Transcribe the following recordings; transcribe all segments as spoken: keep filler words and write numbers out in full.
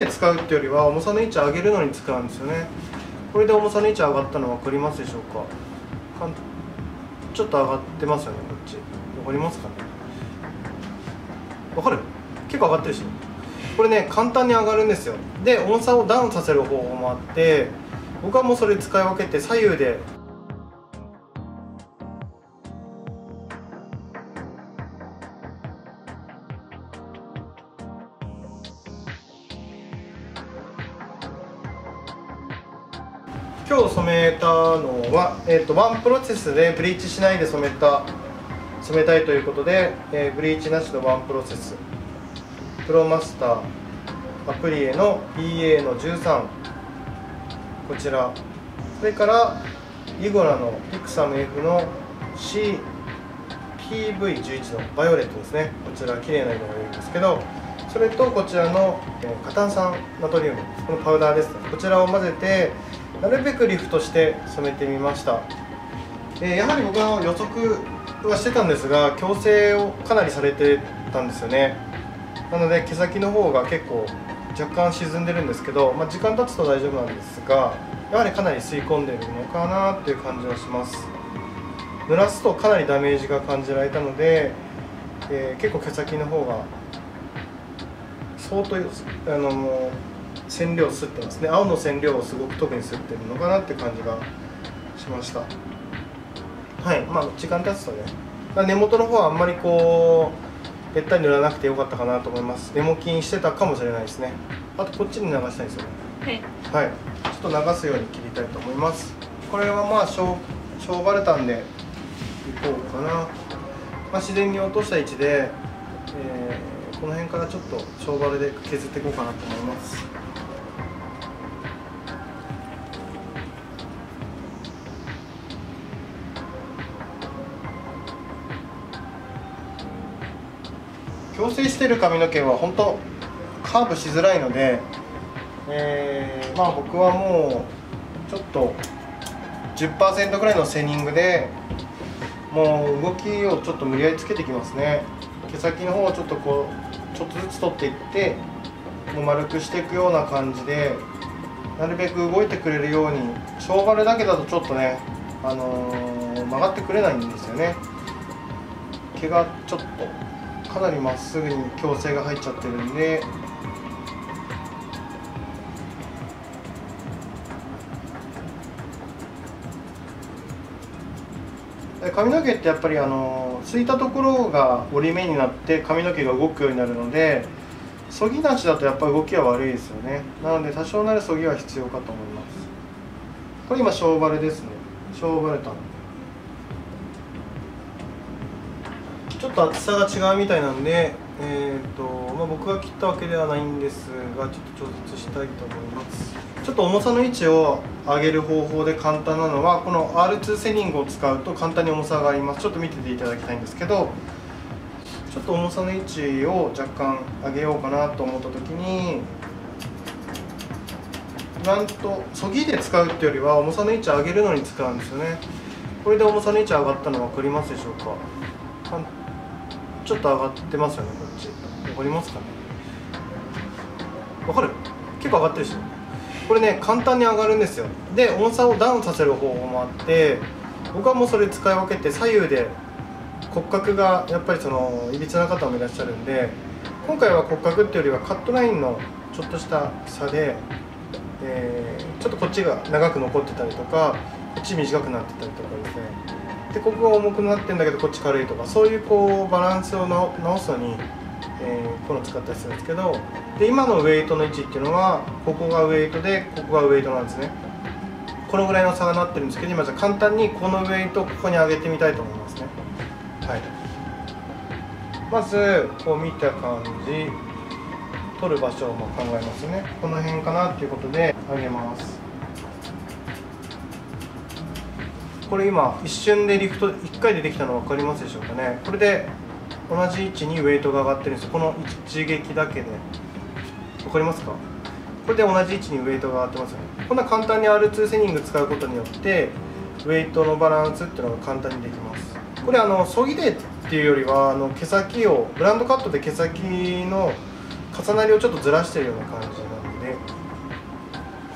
使うっていうよりは重さの位置上げるのに使うんですよね。これで重さの位置上がったの分かりますでしょうか。かんちょっと上がってますよね。こっち分かりますかね。分かる？結構上がってるでしょ。これね簡単に上がるんですよ。で重さをダウンさせる方法もあって、僕はもうそれ使い分けて左右で今日染めたのは、えー、とワンプロセスでブリーチしないで染めた染めたいということで、えー、ブリーチなしのワンプロセスプロマスターアプリエの ピーエー のじゅうさん、こちら、それからイゴラのピクサム F の シーピーブイじゅういち のバイオレットですね。こちら綺麗な色がいるんですけど、それとこちらの、えー、過炭酸ナトリウム、このパウダーですね、こちらを混ぜてなるべくリフトして染めてみました。えー、やはり僕は予測はしてたんですが、矯正をかなりされてたんですよね。なので毛先の方が結構若干沈んでるんですけど、まあ、時間経つと大丈夫なんですが、やはりかなり吸い込んでるのかなっていう感じはします。濡らすとかなりダメージが感じられたので、えー、結構毛先の方が相当あの染料を吸ってますね。青の染料をすごく特に吸ってるのかなって感じがしました。はい、まあ時間経つとね、まあ、根元の方はあんまりこうべったり塗らなくてよかったかなと思います。根も筋してたかもしれないですね。あとこっちに流したいですよね。はい、はい、ちょっと流すように切りたいと思います。これはまあしょうしょうばれたんでいこうかな。まあ、自然に落とした位置で、えー、この辺からちょっとしょうばれで削っていこうかなと思います。矯正してる髪の毛は本当カーブしづらいので、えー、まあ僕はもうちょっと じゅっパーセント ぐらいのセニングでもう動きをちょっと無理やりつけてきますね。毛先の方をちょっとこうちょっとずつ取っていってもう丸くしていくような感じで、なるべく動いてくれるように。しょうばれだけだとちょっとね、あのー、曲がってくれないんですよね。毛がちょっとかなりまっすぐに矯正が入っちゃってるんで、髪の毛ってやっぱりあのすいたところが折り目になって髪の毛が動くようになるので、そぎなしだとやっぱり動きは悪いですよね。なので多少なりそぎは必要かと思います。これ今しょうばれですね。しょうばれたのちょっと厚さが違うみたいなんで、えーとまあ、僕が切ったわけではないんですが、ちょっと調節したいと思います。ちょっと重さの位置を上げる方法で簡単なのは、この アールツー セニングを使うと簡単に重さが上がります。ちょっと見てていただきたいんですけど、ちょっと重さの位置を若干上げようかなと思った時に、なんとそぎで使うっていうよりは重さの位置を上げるのに使うんですよね。これで重さの位置上がったの分かりますでしょうか。ちょっと上がってますよね。こっち分かりますかね。分かる？結構上がってるでしょ。これね簡単に上がるんですよ。で重さをダウンさせる方法もあって、僕はもうそれ使い分けて左右で骨格がやっぱりそのいびつな方もいらっしゃるんで、今回は骨格っていうよりはカットラインのちょっとした差で、えー、ちょっとこっちが長く残ってたりとか、こっち短くなってたりとかですね。でここが重くなってるんだけどこっち軽いとか、そういうこうバランスを直すのに、えー、この使ったりするんですけど、で今のウェイトの位置っていうのはここがウェイトでここがウェイトなんですね。このぐらいの差がなってるんですけど、今じゃ簡単にこのウェイトをここに上げてみたいと思いますね。はい、まずこう見た感じ、取る場所も考えますね。この辺かなっていうことで上げます。これ今一瞬でリフトいっかいでできたの分かりますでしょうかね。これで同じ位置にウェイトが上がってるんですよ。この一撃だけで分かりますか。これで同じ位置にウェイトが上がってますよね。こんな簡単に アールツー セニング使うことによってウェイトのバランスっていうのが簡単にできます。これあのそぎでっていうよりはあの毛先をブランドカットで毛先の重なりをちょっとずらしてるような感じなの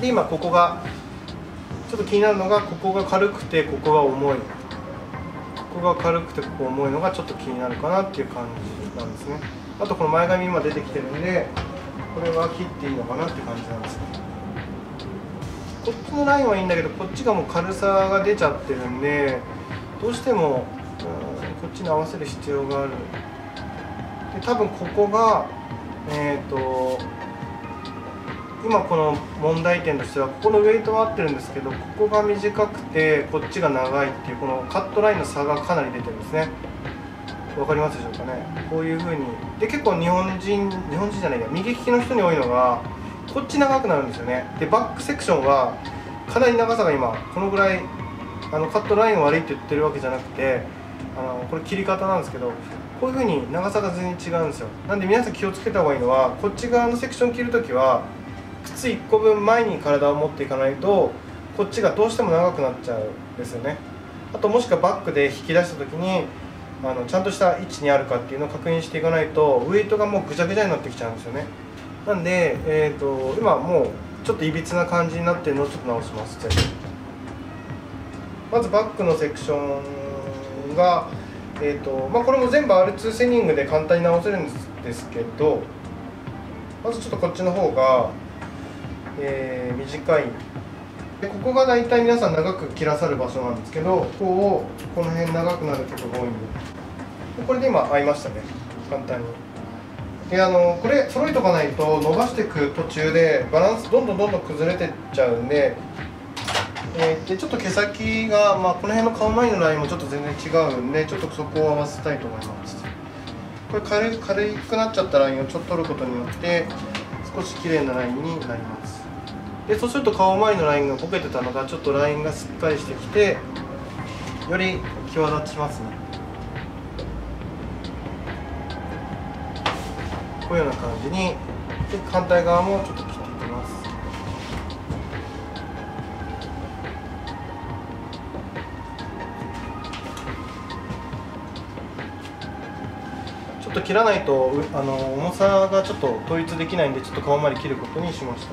で今ここがちょっと気になるのが、ここが軽くてここが重い、ここが軽くてここ重いのがちょっと気になるかなっていう感じなんですね。あとこの前髪今出てきてるんで、これは切っていいのかなって感じなんですね。こっちのラインはいいんだけど、こっちがもう軽さが出ちゃってるんで、どうしても、うん、こっちに合わせる必要がある。で多分ここがえっと今この問題点としては、ここのウェイトは合ってるんですけど、ここが短くてこっちが長いっていう、このカットラインの差がかなり出てるんですね。わかりますでしょうかね。こういう風にで、結構日本人日本人じゃないや右利きの人に多いのが、こっち長くなるんですよね。でバックセクションはかなり長さが今このぐらい、あのカットライン悪いって言ってるわけじゃなくて、あのこれ切り方なんですけど、こういう風に長さが全然違うんですよ。なんで皆さん気をつけた方がいいのは、こっち側のセクション切るときは靴いっこぶん前に体を持っていかないと、こっちがどうしても長くなっちゃうんですよね。あともしくはバックで引き出した時に、あのちゃんとした位置にあるかっていうのを確認していかないと、ウエイトがもうぐちゃぐちゃになってきちゃうんですよね。なんで、えー、と今もうちょっといびつな感じになってるのをちょっと直します。まずバックのセクションが、えーとまあ、これも全部 アールツー セニングで簡単に直せるんですけど、まずちょっとこっちの方がえー、短いで、ここが大体皆さん長く切らさる場所なんですけど、こうこの辺長くなることが多いんで、これで今合いましたね、簡単に。であのこれ揃えとかないと伸ばしていく途中でバランスどんどんどんどん崩れてっちゃうんで、えー、でちょっと毛先が、まあ、この辺の顔周りのラインもちょっと全然違うんで、ちょっとそこを合わせたいと思います。これ 軽, 軽くなっちゃったラインをちょっと取ることによって少し綺麗なラインになります。でそうすると顔周りのラインがボケてたのがちょっとラインがしっかりしてきて、より際立ちますね。こういうような感じに。で反対側もちょっと切っていきます。ちょっと切らないとあの重さがちょっと統一できないんで、ちょっと顔周り切ることにしました。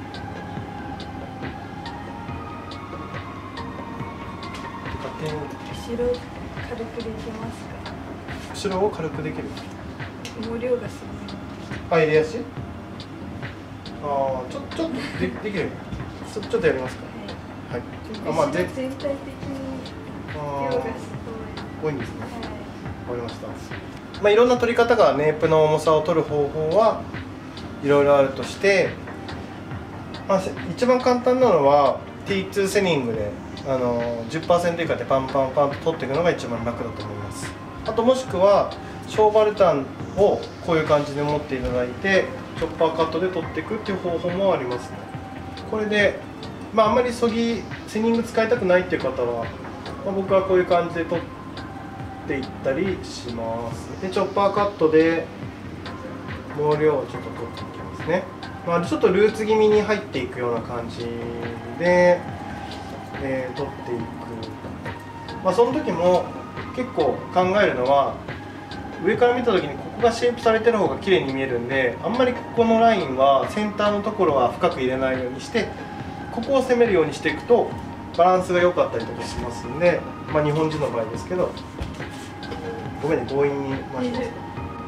後ろ軽くできますか？ 後ろを軽くできる。 毛量がすごい。あ、襟足？ああ、ちょちょっとでできる。ちょちょっとやりますか。はい。はい、あ、まあ全体的に量がすごい多いんですね。 はい、 わかりました。まあいろんな取り方が、ネープの重さを取る方法はいろいろあるとして、まあ一番簡単なのは ティーツー セニングで。あの じゅっパーセント 以下でパンパンパンと取っていくのが一番楽だと思います。あともしくはショーバルタンをこういう感じで持っていただいて、チョッパーカットで取っていくっていう方法もありますね。これで、まあ、あんまりそぎセニング使いたくないっていう方は、まあ、僕はこういう感じで取っていったりします。でチョッパーカットで毛量をちょっと取っていきますね。まあ、ちょっとルーツ気味に入っていくような感じでえー、取っていく。まあ、その時も結構考えるのは、上から見た時にここがシェイプされてる方が綺麗に見えるんで、あんまりここのラインはセンターのところは深く入れないようにして、ここを攻めるようにしていくとバランスが良かったりとかしますんで、まあ、日本人の場合ですけど、ごめんね、強引に回します。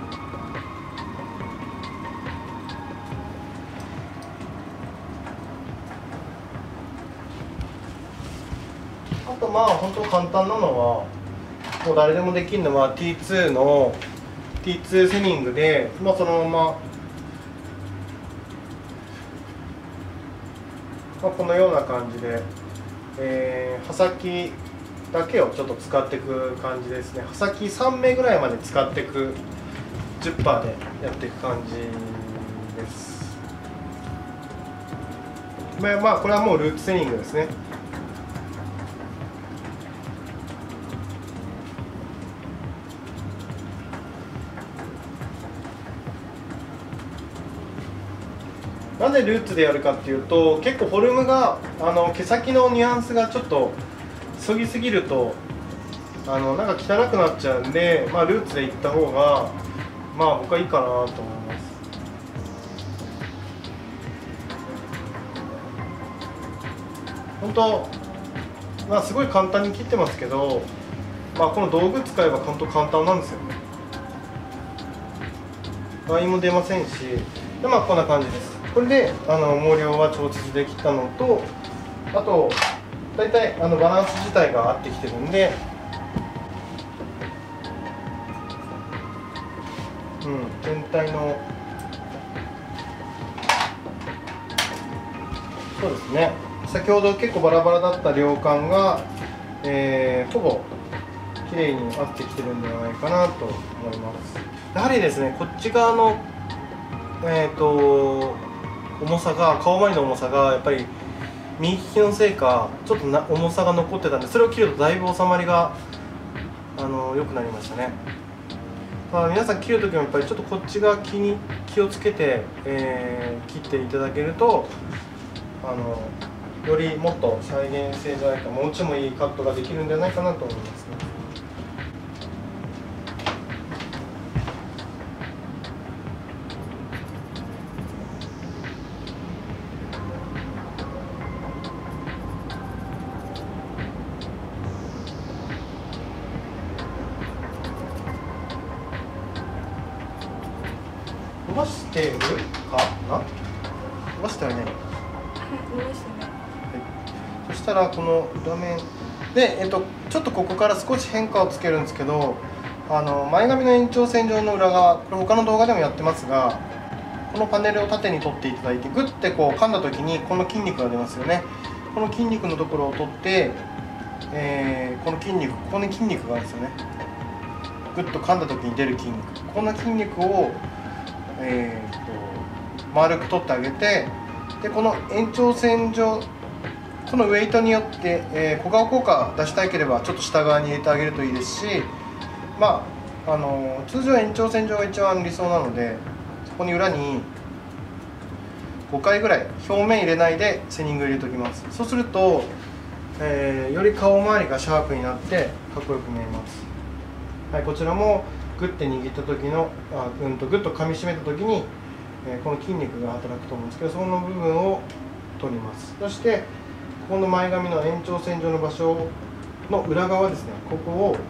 あとまあ本当簡単なのは、もう誰でもできるのは ティーツー の ティーツー セニングで、まあ、そのまま、まあ、このような感じで、えー、刃先だけをちょっと使っていく感じですね。刃先さんめいぐらいまで使っていく じゅっパーセント でやっていく感じです。まあ、まあこれはもうルーツセニングですね。なぜルーツでやるかっていうと、結構フォルムがあの毛先のニュアンスがちょっとそぎすぎるとあのなんか汚くなっちゃうんで、まあ、ルーツでいった方がまあ僕はいいかなと思います。 本当、まあ、すごい簡単に切ってますけど、まあ、この道具使えば本当簡単なんですよ。ラインも出ませんし、で、まあ、こんな感じです。これであの毛量は調節できたのと、あと大体あのバランス自体が合ってきてるんで、うん、全体のそうですね、先ほど結構バラバラだった量感が、えー、ほぼ綺麗に合ってきてるんではないかなと思います。やはりですね、こっち側の、えーと重さが、顔周りの重さがやっぱり右利きのせいかちょっとな重さが残ってたんで、それを切るとだいぶ収まりがあの良くなりましたね。まあ、皆さん切る時もやっぱりちょっとこっち側気に気をつけて、えー、切っていただけると、あのよりもっと再現性じゃないか、もうちょいもいいカットができるんじゃないかなと思いますね。伸ばしてるかな？伸ばしてはいない。 伸ばしてない。 はい、そしたらこの裏面で、えっと、ちょっとここから少し変化をつけるんですけど、あの前髪の延長線上の裏側、これ他の動画でもやってますが、このパネルを縦に取っていただいて、グッてこう噛んだ時にこの筋肉が出ますよね。この筋肉のところを取って、えー、この筋肉、ここに筋肉があるんですよね。グッと噛んだ時に出る筋肉、この筋肉をえー、と丸く取ってあげて、でこの延長線上、このウェイトによって、えー、小顔効果出したいければちょっと下側に入れてあげるといいですし、まあ、あの通常延長線上が一番理想なので、そこに裏にごかいぐらい表面入れないでセニング入れておきます。そうすると、えー、より顔周りがシャープになってかっこよく見えます。はい、こちらもグッて握った時のあ、うんとグッと噛みしめた時に、えー、この筋肉が働くと思うんですけど、その部分を取ります。そしてこの前髪の延長線上の場所の裏側ですね、ここを、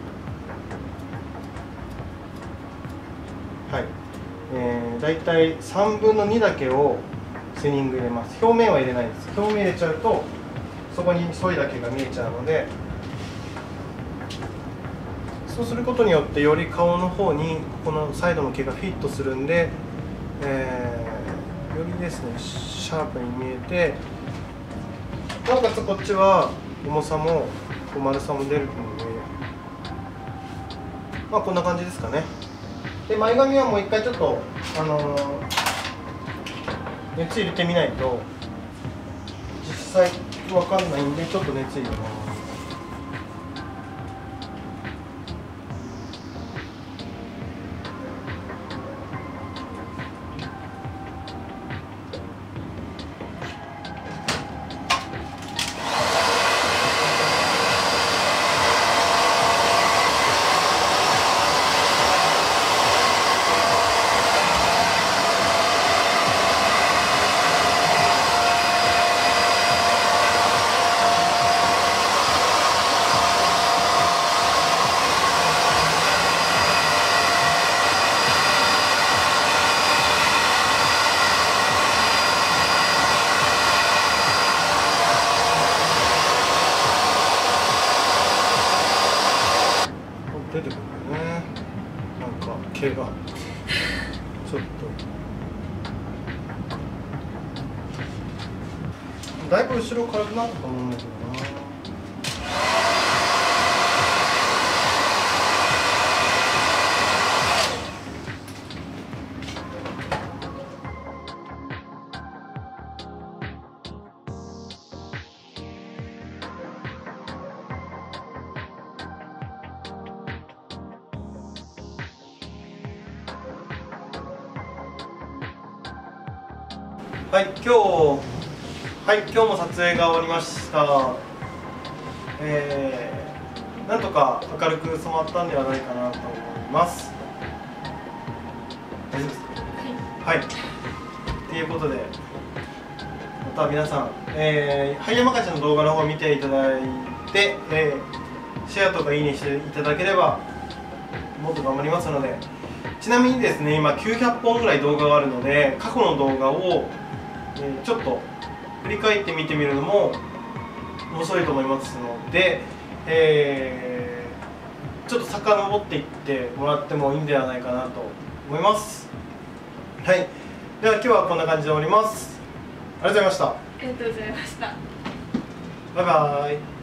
はい、えー、だいたいさんぶんのにだけをセニング入れます。表面は入れないです。表面入れちゃうとそこにソイだけが見えちゃうので、そうすることによってより顔の方にこのサイドの毛がフィットするんで、えー、よりですねシャープに見えて、なおかつこっちは重さも丸さも出るので、まあこんな感じですかね。で前髪はもう一回ちょっとあのー、熱入れてみないと実際わかんないんで、ちょっと熱入れます。出てくるんだよね、なんか毛がちょっとだいぶ後ろ軽くなったと思うんだけどな。はい、今日、はい、今日も撮影が終わりました。えー、なんとか明るく染まったんではないかなと思います。大丈夫ですか？はい。はい。ということで、ま方は皆さん、えー、ハイヤマカチの動画の方を見ていただいて、えー、シェアとかいいねしていただければもっと頑張りますので。ちなみにですね、今きゅうひゃっぽんぐらい動画があるので、過去の動画を、えー、ちょっと振り返って見てみるのも面白いと思いますので、えー、ちょっと遡っていってもらってもいいんではないかなと思います。はい、では今日はこんな感じで終わります。ありがとうございました。 ありがとうございました。 バイバーイ。